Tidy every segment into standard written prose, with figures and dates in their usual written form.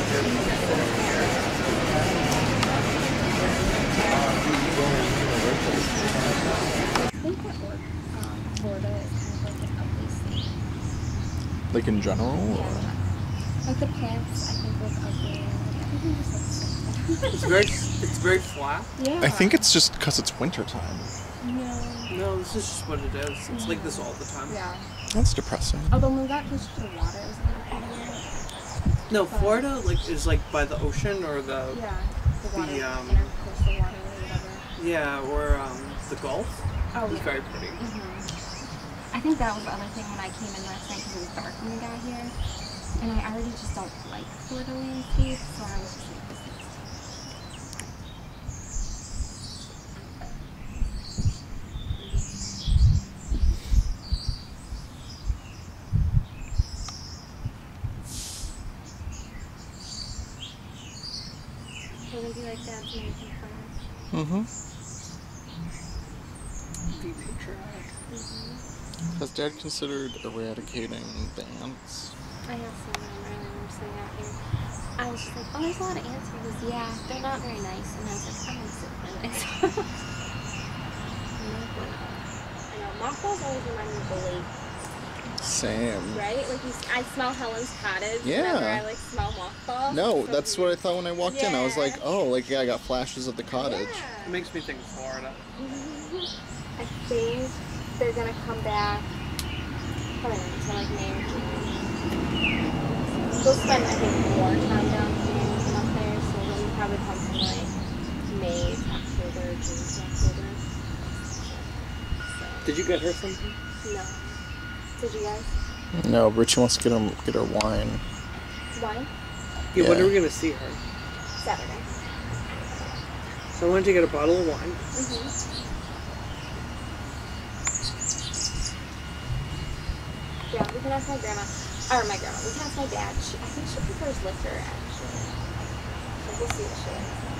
think that Florida is kind of like an ugly state. Like in general? Or? Like the plants, I think look ugly. Everything just looks so It's very flat. Yeah. I think it's just because it's winter time. No, this is just what it is. It's like this all the time. Yeah. That's depressing. Although when we got closer to the water, it was a little prettier. No, Florida is like by the ocean or the Yeah. The water, intercoastal intercoastal water or whatever. yeah, or the Gulf. Oh, It's yeah. very pretty. I think that was the other thing when I came in last night because it was dark when we got here. And I already just don't like Florida landscape, so I was just like, this is so would you like that to make you fun? Mm-hmm. Be patriotic. Has Dad considered eradicating the ants? I have some earlier when we were sitting out here. I was just like, oh, there's a lot of ants. He goes, yeah, they're not very nice. And I was like, I'm gonna sit very nice. I know, mothballs always remind me of the lake, Same. right? Like, I smell Helen's Cottage Yeah. whenever I, like, smell mothballs. No, So that's what I thought when I walked in. I was Yeah. like, oh, like, yeah, I got flashes of the cottage. Yeah. It makes me think of Florida. I think they're gonna come back probably not until like May or June. They'll spend, I think, more time down here than up there, so they'll probably come from like May to October, June to October. So, Did you get her something? no. Did you guys? No, Richie wants to get her wine. Wine? Yeah, when Yeah. are we gonna see her? Saturday. So I wanted to get a bottle of wine. Yeah, we can ask my grandma. Or my grandma. We can ask my dad. I think she prefers liquor, actually. So we'll see what she likes.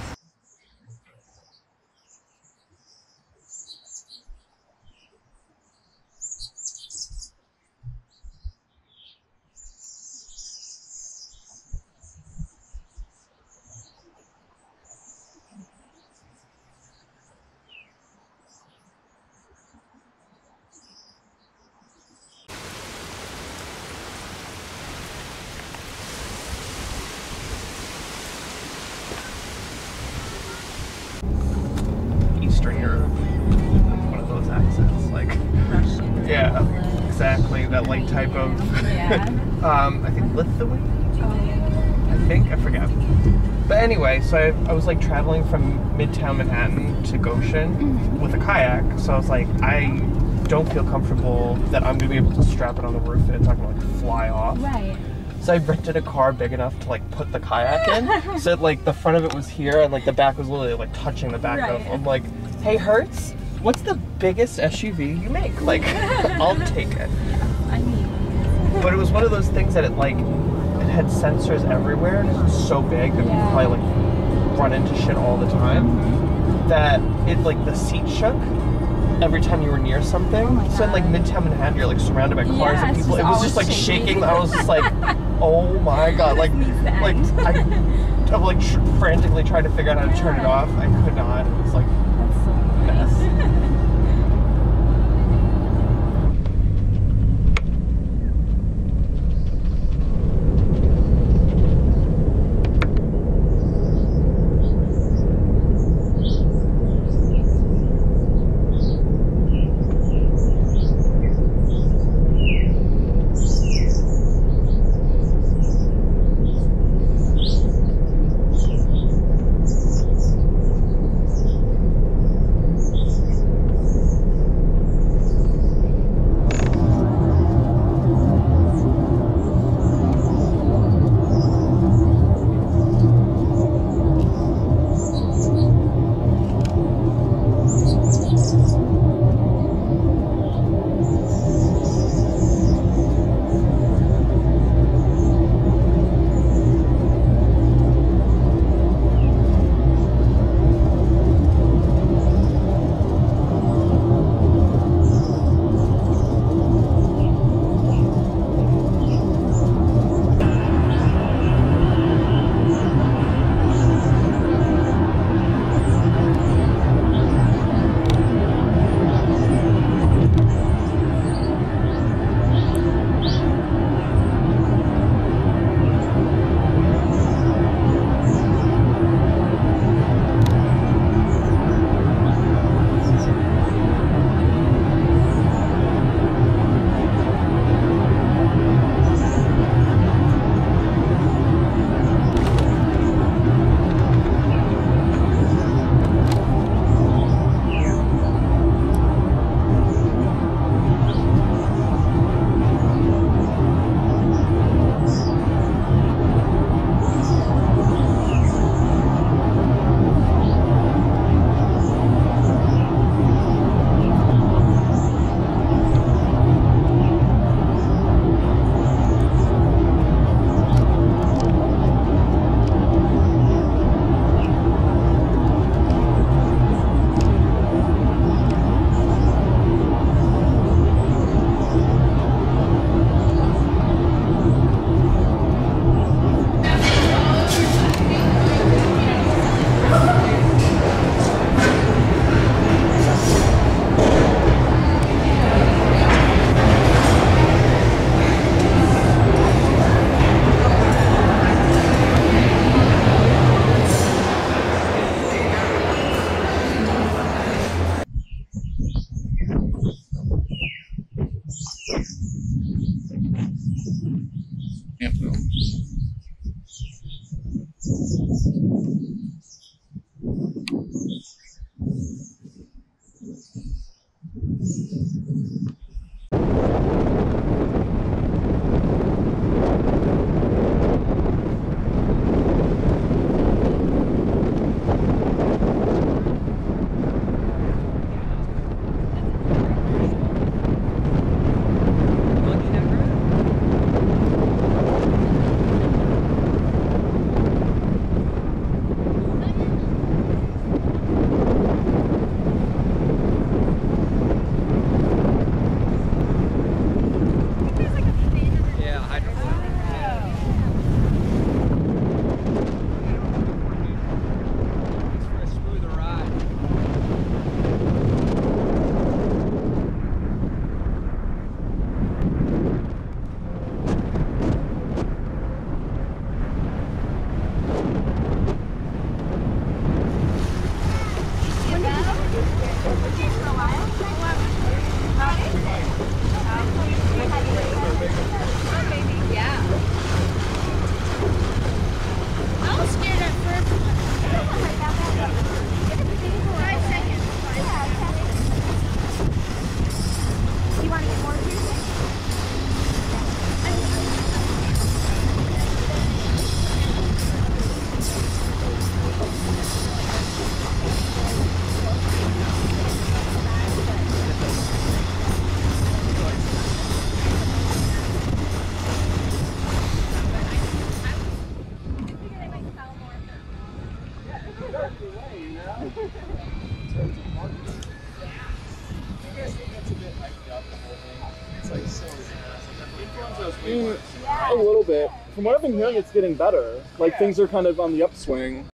Eastern Europe. One of those accents, like Russian. yeah, exactly that like type of. Yeah. I think Lithuania. I forget. But anyway, so I was like traveling from Midtown Manhattan to Goshen with a kayak. So I was like, I don't feel comfortable that I'm gonna be able to strap it on the roof and it's not gonna like fly off. Right. So I rented a car big enough to like put the kayak in. So like the front of it was here and like the back was literally like touching the back of. I'm like, hey Hertz, what's the biggest SUV you make? Like, I'll take it. I mean. But it was one of those things that it had sensors everywhere. It was so big that we probably like run into shit all the time. That it like the seat shook every time you were near something. So in like Midtown Manhattan, you're like surrounded by cars and people. It was just like shaking. I was just like, oh my god! Like I'm like frantically trying to figure out how to turn it off. I could not. It was like a mess. A little bit. From what I've been hearing, it's getting better. Like, things are kind of on the upswing.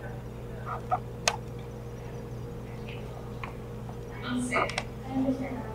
I understand.